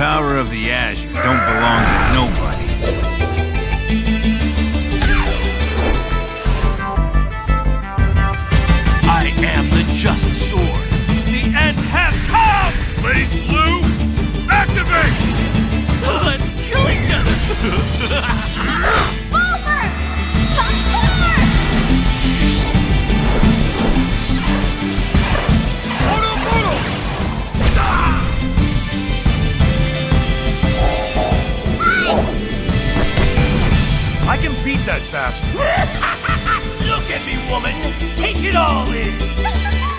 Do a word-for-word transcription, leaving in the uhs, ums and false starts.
power of the ash, you don't belong to nobody. I am the just sword. The end has come! BlazBlue, activate! Let's kill each other! Over! Come over! Photo, photo! I can beat that bastard. Look at me, woman! Take it all in!